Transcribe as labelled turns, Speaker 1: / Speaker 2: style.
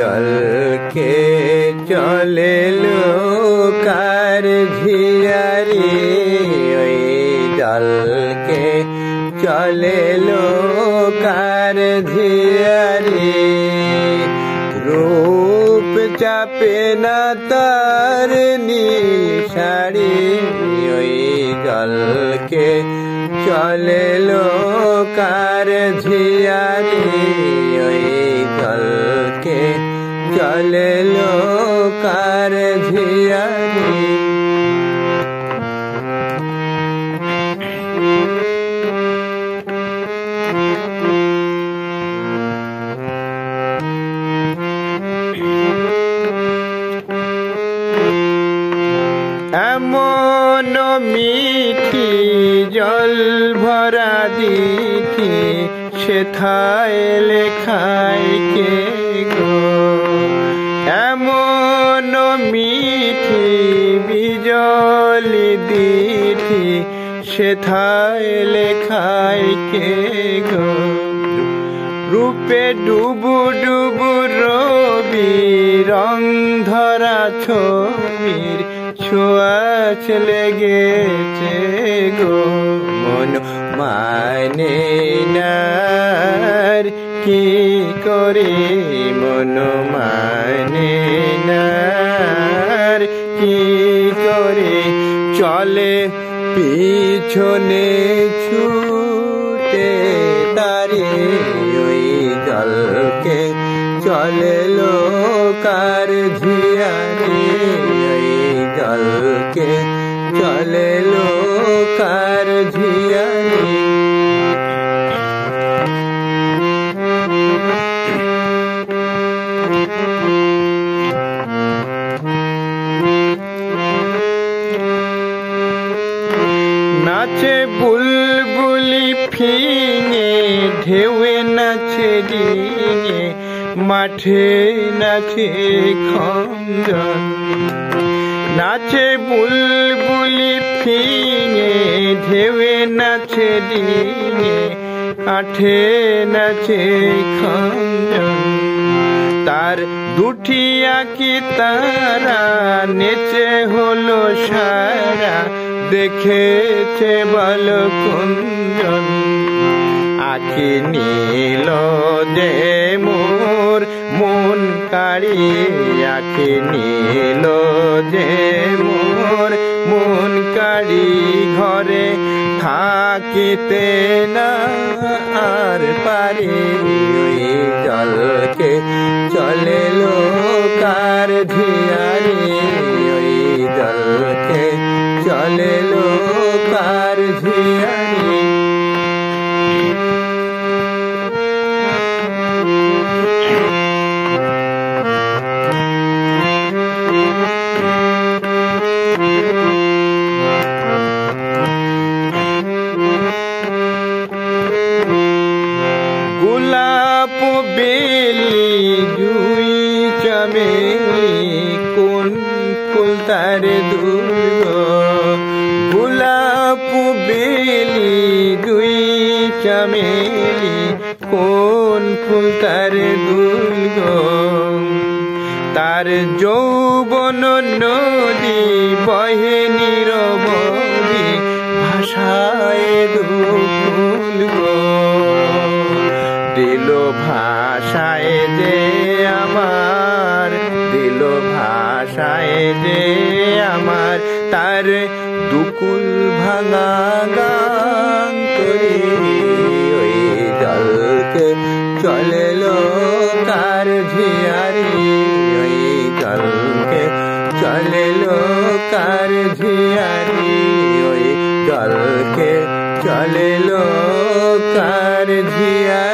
Speaker 1: জলকে চলে লোকার ঝিয়ারি ওই জলকে চলে লোকার ঝিয়ারি রূপ চাপে না তার নিশাড়ি ওই জলকে চলে লোকার ঝিয়ারি ওই জলকে চলে লোকার ঝিয়ারি এমন মিঠি জল ভরা দিঠি সেথায় লেখায় কে গো এমন মিঠি বিজলি দিঠি সেথায় লেখায় কে গো রূপে ডুবু ডুবু রবি রং ধরা ছবির ছোঁয়াচ লেগেছে গো মন মানে নার কি করে মন মানে নার কি করে চলে পিছনে ছুটে তারে ওই জলকে চলে লোকার ঝিয়ারি ওই জলকে চলে লোকার ঝিয়ারি নাচে বুলবুলি ফিঙে ঢেউয়ে নাচে ডিঙে মাঠে নাচে খঞ্জন নাচে বুলবুলি ফিঙে ঢেউয়ে নাচে ডিঙে মাঠে নাচে খঞ্জন তার দুটি আঁকি তারা নেচে হলো সারা দেখেছে বল কুঞ্জন আঁকি নীল যে মোর মন কাড়ি আঁকি নীল যে মোর মন কাড়ি ঘরে থাকিতে না আর পারি ওই জলকে চলে লোকার ঝিয়ারি ওই জলকে চলে লোকার ঝিয়ারি গোলাপ বেলি জুই চামেলি কোন ফুল তার দুর্গ গোলাপ বেলি জুই চামেলি কোন ফুল তার দুর্গ তার যৌবন নদী বহে নীরবধি ভাষায় দুকুল গো দিল ভাষায় যে আমার দিল ভাষায় যে আমার তার দুকুল ভাঙা গান করি ওই জলকে চলে লোকার ঝিয়ারি ওই জলকে চলে লোকার ঝিয়ারি ওই জলকে চলে লোকার ঝিয়ারি